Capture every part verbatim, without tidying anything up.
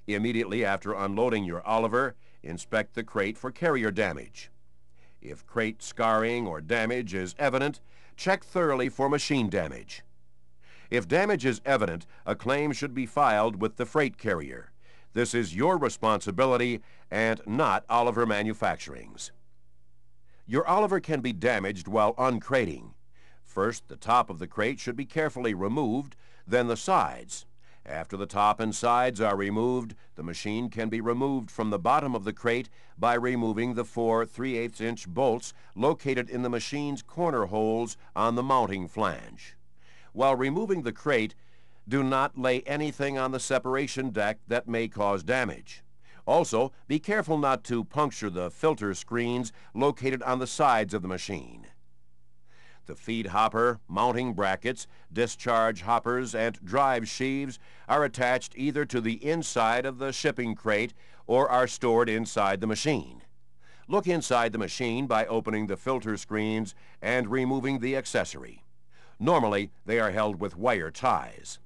Immediately after unloading your Oliver, inspect the crate for carrier damage. If crate scarring or damage is evident, check thoroughly for machine damage. If damage is evident, a claim should be filed with the freight carrier. This is your responsibility and not Oliver Manufacturing's. Your Oliver can be damaged while uncrating. First, the top of the crate should be carefully removed, then the sides. After the top and sides are removed, the machine can be removed from the bottom of the crate by removing the four three eighths inch bolts located in the machine's corner holes on the mounting flange. While removing the crate, do not lay anything on the separation deck that may cause damage. Also, be careful not to puncture the filter screens located on the sides of the machine. The feed hopper, mounting brackets, discharge hoppers, and drive sheaves are attached either to the inside of the shipping crate or are stored inside the machine. Look inside the machine by opening the filter screens and removing the accessory. Normally, they are held with wire ties.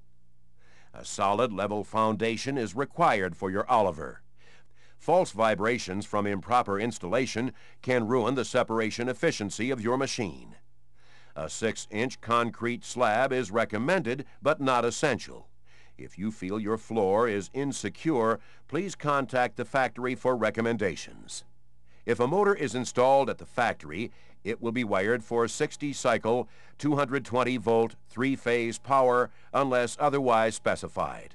A solid, level foundation is required for your Oliver. False vibrations from improper installation can ruin the separation efficiency of your machine. A six inch concrete slab is recommended, but not essential. If you feel your floor is insecure, please contact the factory for recommendations. If a motor is installed at the factory, it will be wired for sixty cycle, two hundred twenty volt, three-phase power unless otherwise specified.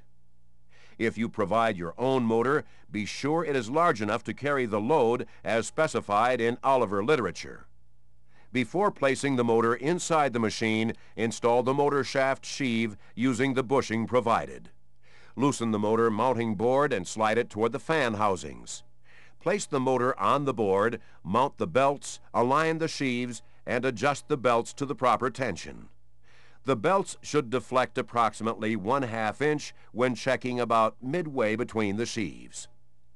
If you provide your own motor, be sure it is large enough to carry the load as specified in Oliver literature. Before placing the motor inside the machine, install the motor shaft sheave using the bushing provided. Loosen the motor mounting board and slide it toward the fan housings. Place the motor on the board, mount the belts, align the sheaves, and adjust the belts to the proper tension. The belts should deflect approximately one half inch when checking about midway between the sheaves.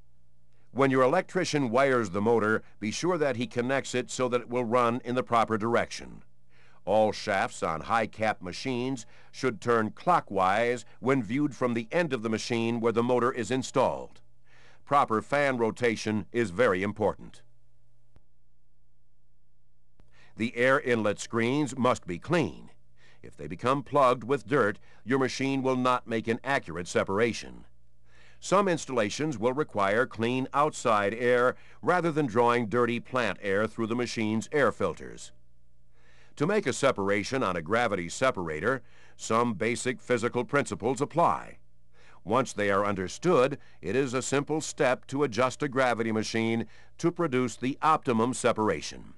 When your electrician wires the motor, be sure that he connects it so that it will run in the proper direction. All shafts on high-cap machines should turn clockwise when viewed from the end of the machine where the motor is installed. Proper fan rotation is very important. The air inlet screens must be clean. If they become plugged with dirt, your machine will not make an accurate separation. Some installations will require clean outside air rather than drawing dirty plant air through the machine's air filters. To make a separation on a gravity separator, some basic physical principles apply. Once they are understood, it is a simple step to adjust a gravity machine to produce the optimum separation.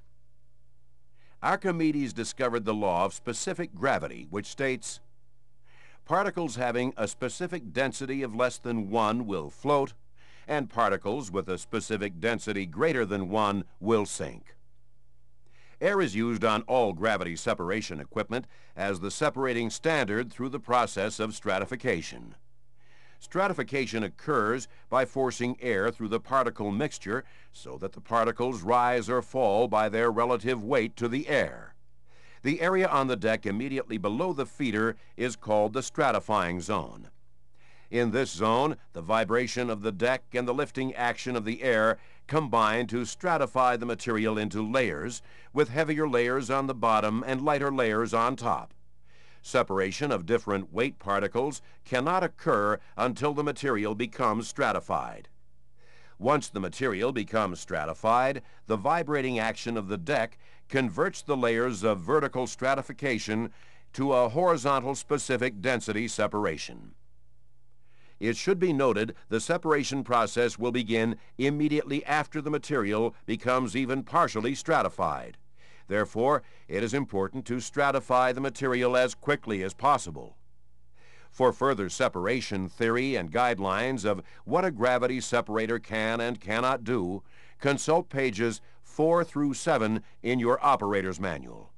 Archimedes discovered the law of specific gravity, which states, particles having a specific density of less than one will float, and particles with a specific density greater than one will sink. Air is used on all gravity separation equipment as the separating standard through the process of stratification. Stratification occurs by forcing air through the particle mixture so that the particles rise or fall by their relative weight to the air. The area on the deck immediately below the feeder is called the stratifying zone. In this zone, the vibration of the deck and the lifting action of the air combine to stratify the material into layers, with heavier layers on the bottom and lighter layers on top. Separation of different weight particles cannot occur until the material becomes stratified. Once the material becomes stratified, the vibrating action of the deck converts the layers of vertical stratification to a horizontal specific density separation. It should be noted the separation process will begin immediately after the material becomes even partially stratified. Therefore, it is important to stratify the material as quickly as possible. For further separation theory and guidelines of what a gravity separator can and cannot do, consult pages four through seven in your operator's manual.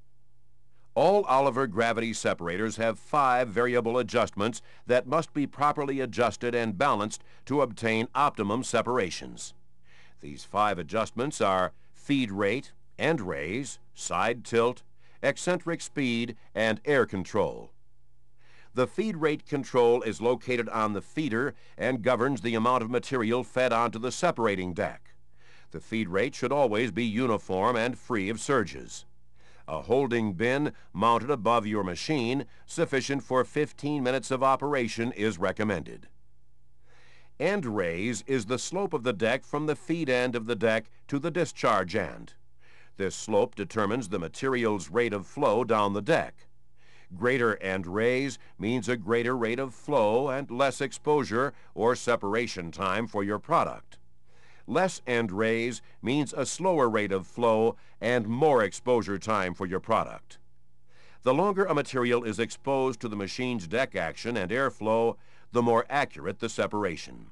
All Oliver gravity separators have five variable adjustments that must be properly adjusted and balanced to obtain optimum separations. These five adjustments are feed rate, end raise, side tilt, eccentric speed, and air control. The feed rate control is located on the feeder and governs the amount of material fed onto the separating deck. The feed rate should always be uniform and free of surges. A holding bin mounted above your machine, sufficient for fifteen minutes of operation, is recommended. End raise is the slope of the deck from the feed end of the deck to the discharge end. This slope determines the material's rate of flow down the deck. Greater end raise means a greater rate of flow and less exposure or separation time for your product. Less end raise means a slower rate of flow and more exposure time for your product. The longer a material is exposed to the machine's deck action and airflow, the more accurate the separation.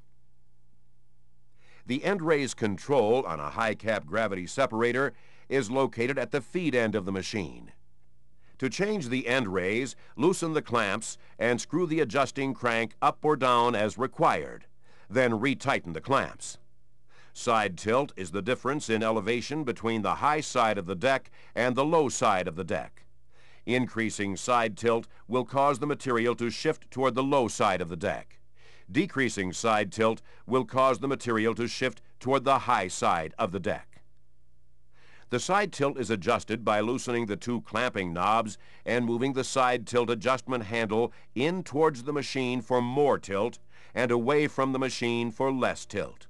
The end raise control on a high-cap gravity separator is located at the feed end of the machine. To change the end raise, loosen the clamps and screw the adjusting crank up or down as required. Then retighten the clamps. Side tilt is the difference in elevation between the high side of the deck and the low side of the deck. Increasing side tilt will cause the material to shift toward the low side of the deck. Decreasing side tilt will cause the material to shift toward the high side of the deck. The side tilt is adjusted by loosening the two clamping knobs and moving the side tilt adjustment handle in towards the machine for more tilt and away from the machine for less tilt.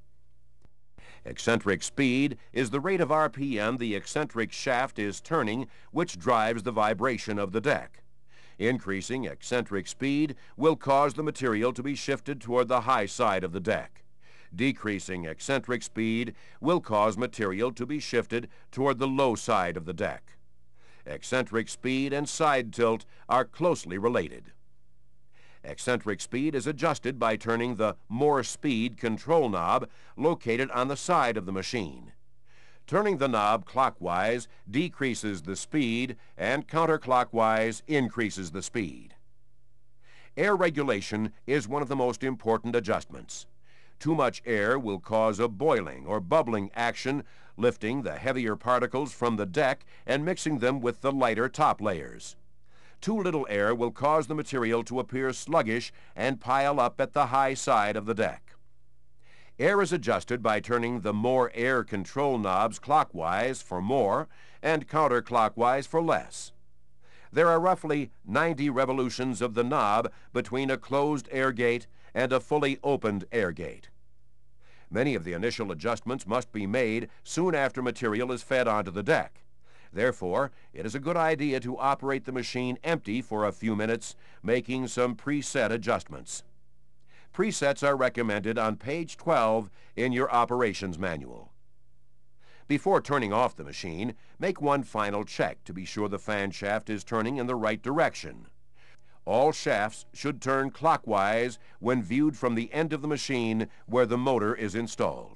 Eccentric speed is the rate of R P M the eccentric shaft is turning, which drives the vibration of the deck. Increasing eccentric speed will cause the material to be shifted toward the high side of the deck. Decreasing eccentric speed will cause material to be shifted toward the low side of the deck. Eccentric speed and side tilt are closely related. Eccentric speed is adjusted by turning the more speed control knob located on the side of the machine. Turning the knob clockwise decreases the speed and counterclockwise increases the speed. Air regulation is one of the most important adjustments. Too much air will cause a boiling or bubbling action, lifting the heavier particles from the deck and mixing them with the lighter top layers. Too little air will cause the material to appear sluggish and pile up at the high side of the deck. Air is adjusted by turning the more air control knobs clockwise for more and counterclockwise for less. There are roughly ninety revolutions of the knob between a closed air gate and a fully opened air gate. Many of the initial adjustments must be made soon after material is fed onto the deck. Therefore, it is a good idea to operate the machine empty for a few minutes, making some preset adjustments. Presets are recommended on page twelve in your operations manual. Before turning off the machine, make one final check to be sure the fan shaft is turning in the right direction. All shafts should turn clockwise when viewed from the end of the machine where the motor is installed.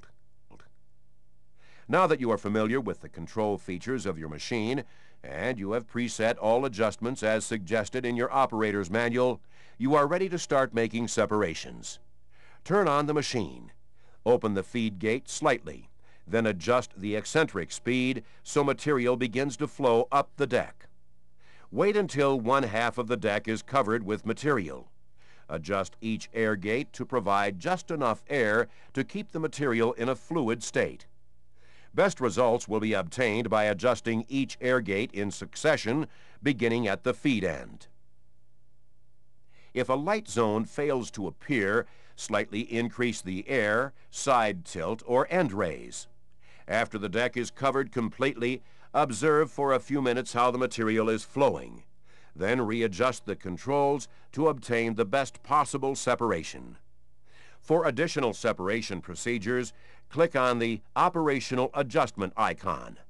Now that you are familiar with the control features of your machine and you have preset all adjustments as suggested in your operator's manual, you are ready to start making separations. Turn on the machine. Open the feed gate slightly, then adjust the eccentric speed so material begins to flow up the deck. Wait until one half of the deck is covered with material. Adjust each air gate to provide just enough air to keep the material in a fluid state. Best results will be obtained by adjusting each air gate in succession, beginning at the feed end. If a light zone fails to appear, slightly increase the air, side tilt, or end raise. After the deck is covered completely, observe for a few minutes how the material is flowing. Then readjust the controls to obtain the best possible separation. For additional separation procedures, click on the Operational Adjustment icon.